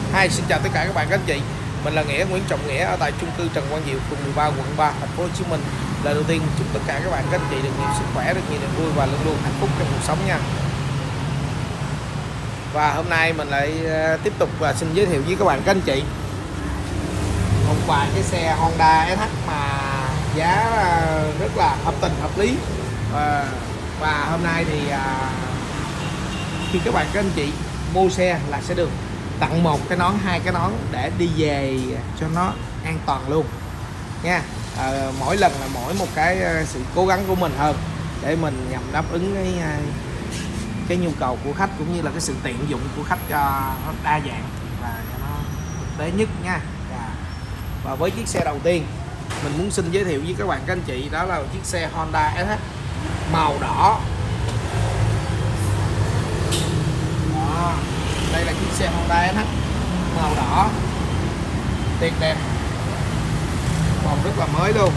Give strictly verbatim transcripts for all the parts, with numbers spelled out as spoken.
Hi, xin chào tất cả các bạn các anh chị. Mình là Nghĩa, Nguyễn Trọng Nghĩa ở tại chung cư Trần Quang Diệu, phường mười ba, quận ba, thành phố Hồ Chí Minh. Lời đầu tiên chúc tất cả các bạn các anh chị được nhiều sức khỏe, được nhiều niềm vui và luôn luôn hạnh phúc trong cuộc sống nha. Và hôm nay mình lại tiếp tục và xin giới thiệu với các bạn các anh chị một vài cái xe Honda ét hát mà giá rất là hợp tình hợp lý. Và, và hôm nay thì khi các bạn các anh chị mua xe là sẽ được tặng một cái nón, hai cái nón để đi về cho nó an toàn luôn nha. À, mỗi lần là mỗi một cái sự cố gắng của mình hơn để mình nhằm đáp ứng cái cái nhu cầu của khách cũng như là cái sự tiện dụng của khách cho nó đa dạng và cho nó thực tế nhất nha. Và, và với chiếc xe đầu tiên mình muốn xin giới thiệu với các bạn các anh chị đó là một chiếc xe Honda ét hát màu đỏ. Đó, đây là chiếc xe Honda ét hát màu đỏ tuyệt đẹp, còn rất là mới luôn.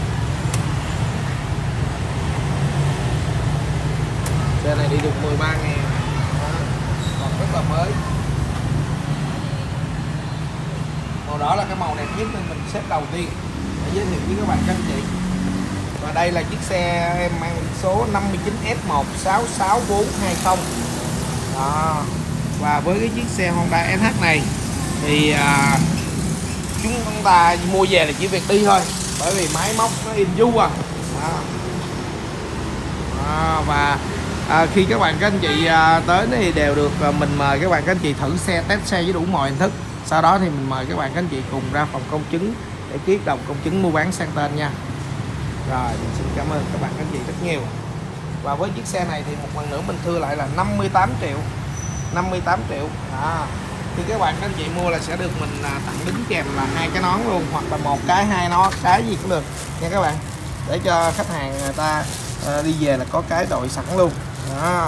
Xe này đi được mười ba ngàn, còn rất là mới. Màu đỏ là cái màu đẹp nhất nên mình xếp đầu tiên để giới thiệu với các bạn các anh chị. Và đây là chiếc xe em mang số năm chín S một sáu sáu bốn hai không. Đó. Và với cái chiếc xe Honda ét hát này thì à, chúng ta mua về là chỉ việc đi thôi, bởi vì máy móc nó im du à. Đó. Đó. Và à, khi các bạn các anh chị à, tới thì đều được à, mình mời các bạn các anh chị thử xe, test xe với đủ mọi hình thức. Sau đó thì mình mời các bạn các anh chị cùng ra phòng công chứng để ký hợp đồng công chứng mua bán sang tên nha. Rồi, mình xin cảm ơn các bạn các anh chị rất nhiều. Và với chiếc xe này thì một lần nữa mình thưa lại là năm mươi tám triệu. năm mươi tám triệu. Đó. Thì các bạn các anh chị mua là sẽ được mình à, tặng đính kèm là hai cái nón luôn, hoặc là một cái, hai nó cái gì cũng được nha các bạn, để cho khách hàng người ta à, đi về là có cái đội sẵn luôn. Đó.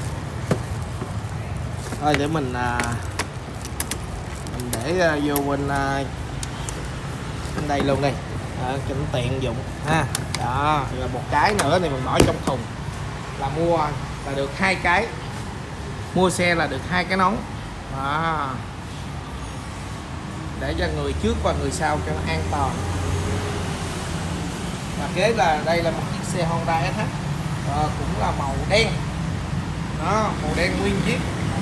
Thôi để mình à, mình để à, vô bên, à, bên đây luôn đây à, cho nó tiện dụng ha. Đó, rồi một cái nữa thì mình bỏ trong thùng là mua là được hai cái, mua xe là được hai cái nón. Đó. Để cho người trước và người sau cho nó an toàn. Và kế là đây là một chiếc xe Honda ét hát à, cũng là màu đen. Đó, màu đen nguyên chiếc.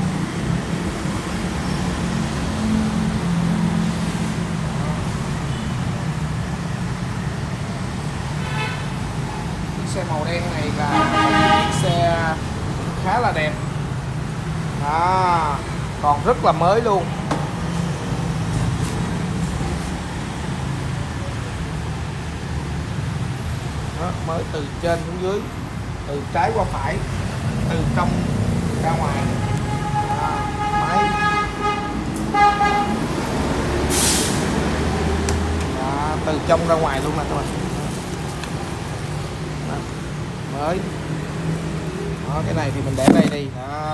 Chiếc xe màu đen này là chiếc xe khá là đẹp. Đó, còn rất là mới luôn. Đó, mới từ trên xuống dưới, từ trái qua phải, từ trong ra ngoài. Đó, máy. Đó, từ trong ra ngoài luôn nè các bạn. Đó, mới. Đó, cái này thì mình để đây đi. Đó.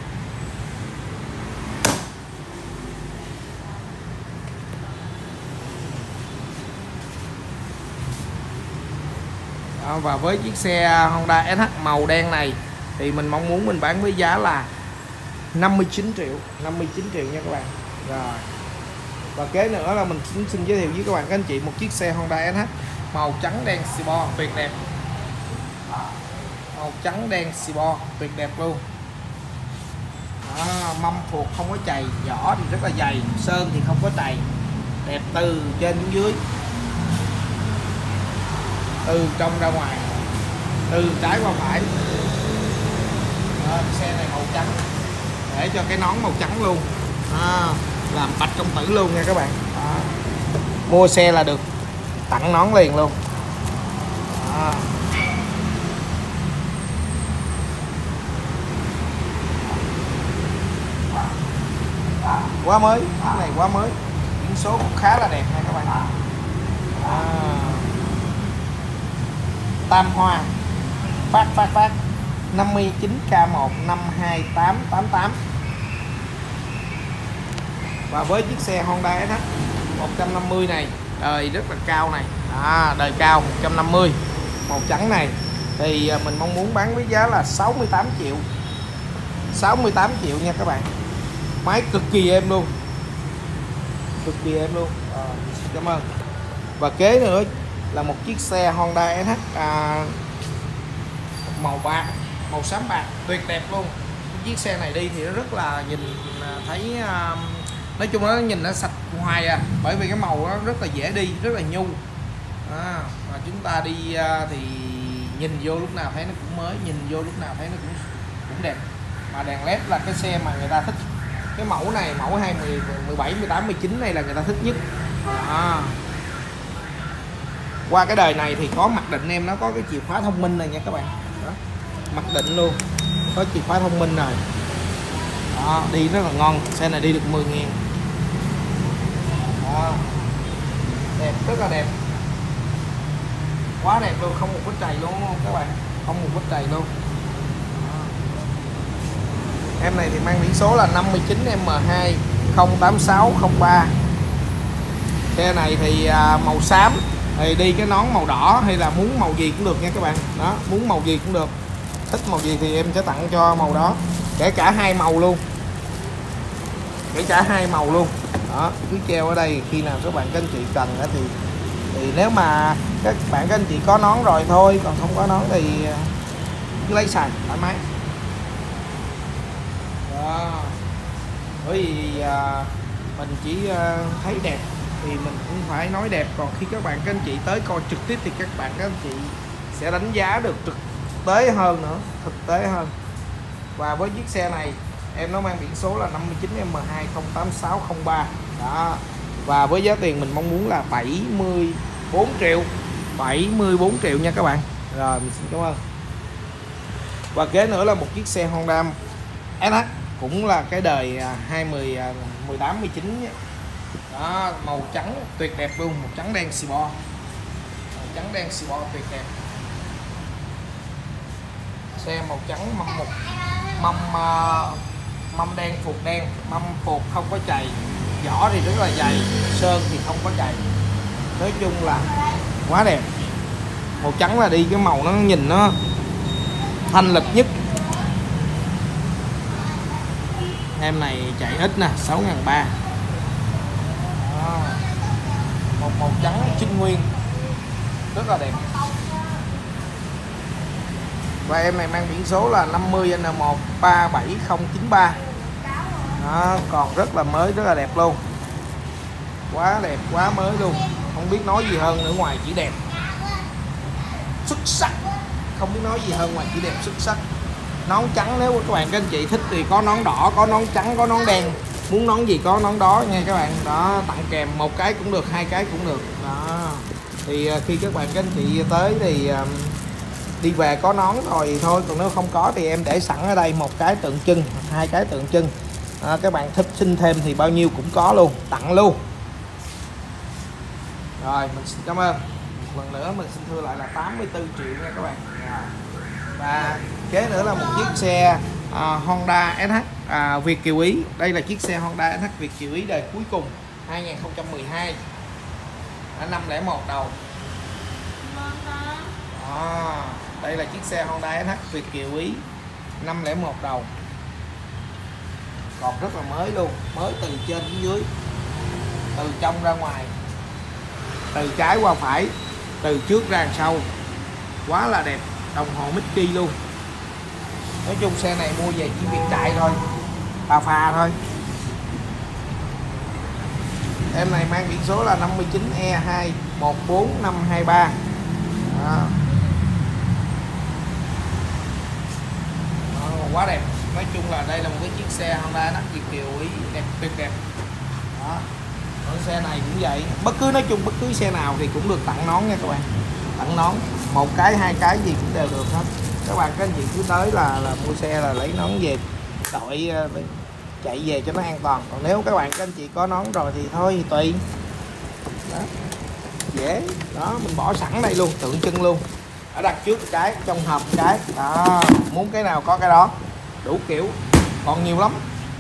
Đó, và với chiếc xe Honda ét hát màu đen này thì mình mong muốn mình bán với giá là năm mươi chín triệu, năm mươi chín triệu nha các bạn. Rồi. Và kế nữa là mình xin, xin giới thiệu với các bạn các anh chị một chiếc xe Honda ét hát màu trắng đen xì bo tuyệt đẹp. Màu trắng đen xì bo tuyệt đẹp luôn. Đó, mâm phuộc không có chày, vỏ thì rất là dày, sơn thì không có chày, đẹp từ trên xuống dưới, từ trong ra ngoài, từ trái qua phải. Đó, xe này màu trắng để cho cái nón màu trắng luôn. À, làm bạch công tử luôn nha các bạn. Đó. Mua xe là được tặng nón liền luôn. Đó. Quá mới, cái này quá mới, biển số cũng khá là đẹp nha các bạn. À. Tam Hoa phát phát phát năm mươi chín K một năm hai tám tám tám. Và với chiếc xe Honda ét hát một trăm năm mươi này, đời rất là cao này. À, đời cao một trăm năm mươi, màu trắng này thì mình mong muốn bán với giá là sáu mươi tám triệu. sáu mươi tám triệu nha các bạn. Máy cực kỳ êm luôn. cực kỳ em luôn. À, xin cảm ơn. Và kế nữa là một chiếc xe Honda ét hát à, màu bạc, màu xám bạc tuyệt đẹp luôn. Chiếc xe này đi thì nó rất là nhìn thấy à, nói chung nó nhìn nó sạch hoài à, bởi vì cái màu nó rất là dễ đi, rất là nhu. À, và chúng ta đi à, thì nhìn vô lúc nào thấy nó cũng mới, nhìn vô lúc nào thấy nó cũng cũng đẹp. Mà đèn led là cái xe mà người ta thích. Cái mẫu này, mẫu hai mươi, mười bảy, mười tám, mười chín này là người ta thích nhất. À. Qua cái đời này thì có mặc định em nó có cái chìa khóa thông minh này nha các bạn. Đó. Mặc định luôn, có chìa khóa thông minh rồi. Đó, đi rất là ngon, xe này đi được mười ngàn. Đó. Đẹp, rất là đẹp. Quá đẹp luôn, không một vết trầy luôn không các bạn, không một vết trầy luôn. Đó. Em này thì mang biển số là năm mươi chín M hai không tám sáu không ba. Xe này thì màu xám, thì đi cái nón màu đỏ hay là muốn màu gì cũng được nha các bạn. Đó, muốn màu gì cũng được, thích màu gì thì em sẽ tặng cho màu đó, kể cả hai màu luôn, kể cả hai màu luôn. Đó, cứ treo ở đây, khi nào các bạn các anh chị cần thì thì nếu mà các bạn các anh chị có nón rồi thôi, còn không có nón thì cứ lấy xài thoải mái. Đó. Bởi vì à, mình chỉ à, thấy đẹp thì mình cũng phải nói đẹp, còn khi các bạn các anh chị tới coi trực tiếp thì các bạn các anh chị sẽ đánh giá được thực tế hơn nữa, thực tế hơn. Và với chiếc xe này em nó mang biển số là năm mươi chín M hai không tám sáu không ba. Đó. Và với giá tiền mình mong muốn là bảy mươi bốn triệu, bảy mươi bốn triệu nha các bạn. Rồi mình xin cảm ơn. Và kế nữa là một chiếc xe Honda ét hát, cũng là cái đời hai mươi, mười tám, mười chín. Đó, màu trắng tuyệt đẹp luôn, màu trắng đen xì bo, màu trắng đen xì bo tuyệt đẹp. Xe màu trắng mâm một mâm uh, mâm đen, phục đen, mâm phục không có chày, vỏ thì rất là dày, sơn thì không có chày, nói chung là quá đẹp. Màu trắng là đi cái màu nó nhìn nó thanh lịch nhất. Em này chạy ít nè, sáu ngàn ba. Một màu trắng trinh nguyên rất là đẹp. Và em này mang biển số là năm mươi N một ba bảy không chín ba. Đó, còn rất là mới, rất là đẹp luôn, quá đẹp, quá mới luôn, không biết nói gì hơn nữa ngoài chỉ đẹp, xuất sắc, không biết nói gì hơn ngoài chỉ đẹp, xuất sắc. Nón trắng, nếu các bạn các anh chị thích thì có nón đỏ, có nón trắng, có nón đen, muốn nón gì có nón đó nha các bạn. Đó, tặng kèm một cái cũng được, hai cái cũng được. Đó, thì khi các bạn các anh chị tới thì đi về có nón rồi thì thôi, còn nếu không có thì em để sẵn ở đây một cái tượng trưng, hai cái tượng trưng. À, các bạn thích xin thêm thì bao nhiêu cũng có luôn, tặng luôn. Rồi mình xin cảm ơn. Một lần nữa mình xin thưa lại là tám mươi tư triệu nha các bạn. Và kế nữa là một chiếc xe uh, Honda ét hát uh, Việt Kiều Ý. Đây là chiếc xe Honda ét hát Việt Kiều Ý đời cuối cùng, hai không một hai, năm không một đầu. À, đây là chiếc xe Honda ét hát Việt Kiều Ý năm không một đầu, còn rất là mới luôn, mới từ trên đến dưới, từ trong ra ngoài, từ trái qua phải, từ trước ra sau, quá là đẹp. Đồng hồ Mickey luôn. Nói chung xe này mua về chỉ việc chạy thôi, phà phà thôi. Em này mang biển số là năm mươi chín E hai một bốn năm hai ba. Đó. Đó, quá đẹp. Nói chung là đây là một cái chiếc xe Honda ét hát Việt Kiều Ý đẹp, tuyệt đẹp. Đó. Còn xe này cũng vậy, bất cứ nói chung bất cứ xe nào thì cũng được tặng nón nha các bạn, tặng nón một cái, hai cái gì cũng đều được hết. Các bạn các anh chị cứ tới là là mua xe là lấy nón về đội chạy về cho nó an toàn. Còn nếu các bạn các anh chị có nón rồi thì thôi thì tùy. Đó, dễ. Đó, mình bỏ sẵn đây luôn, tượng trưng luôn. Ở đặt trước cái, trong hộp cái. Đó, muốn cái nào có cái đó, đủ kiểu, còn nhiều lắm.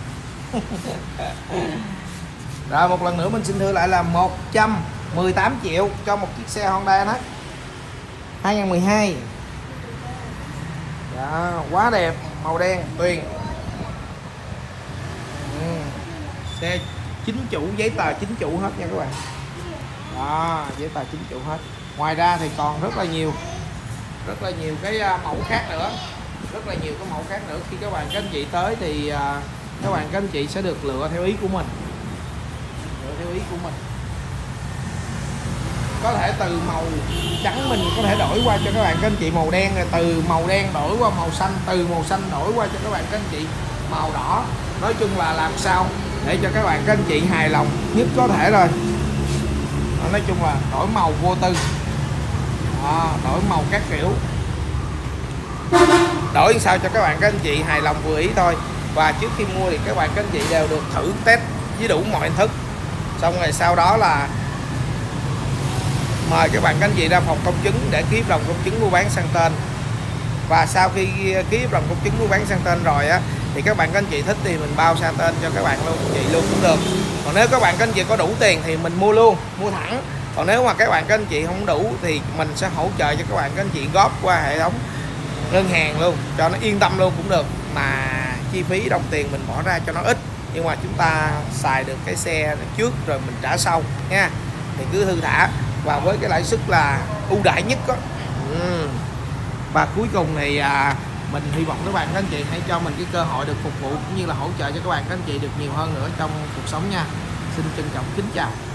Rồi một lần nữa mình xin thưa lại là một trăm mười tám triệu cho một chiếc xe Honda ét hát hai không một hai. Đó, quá đẹp, màu đen tuyền. Ừ. Xe chính chủ, giấy tờ chính chủ hết nha các bạn. Đó, giấy tờ chính chủ hết. Ngoài ra thì còn rất là nhiều rất là nhiều cái mẫu khác nữa, rất là nhiều cái mẫu khác nữa. Khi các bạn các anh chị tới thì các bạn các anh chị sẽ được lựa theo ý của mình, lựa theo ý của mình. Có thể từ màu trắng mình có thể đổi qua cho các bạn các anh chị màu đen, từ màu đen đổi qua màu xanh, từ màu xanh đổi qua cho các bạn các anh chị màu đỏ. Nói chung là làm sao để cho các bạn các anh chị hài lòng nhất có thể rồi. Nói chung là đổi màu vô tư. Đó, đổi màu các kiểu, đổi sao cho các bạn các anh chị hài lòng vừa ý thôi. Và trước khi mua thì các bạn các anh chị đều được thử test với đủ mọi hình thức. Xong rồi sau đó là mời các bạn các anh chị ra phòng công chứng để ký hợp đồng công chứng mua bán sang tên. Và sau khi ký hợp đồng công chứng mua bán sang tên rồi á, thì các bạn các anh chị thích thì mình bao sang tên cho các bạn luôn, chị luôn cũng được. Còn nếu các bạn các anh chị có đủ tiền thì mình mua luôn, mua thẳng. Còn nếu mà các bạn các anh chị không đủ thì mình sẽ hỗ trợ cho các bạn các anh chị góp qua hệ thống ngân hàng luôn, cho nó yên tâm luôn cũng được. Mà chi phí đồng tiền mình bỏ ra cho nó ít, nhưng mà chúng ta xài được cái xe trước rồi mình trả sau nha. Thì cứ thư thả, và với cái lãi suất là ưu đãi nhất đó. Ừ. Và cuối cùng thì à, mình hy vọng các bạn các anh chị hãy cho mình cái cơ hội được phục vụ cũng như là hỗ trợ cho các bạn các anh chị được nhiều hơn nữa trong cuộc sống nha. Xin trân trọng kính chào.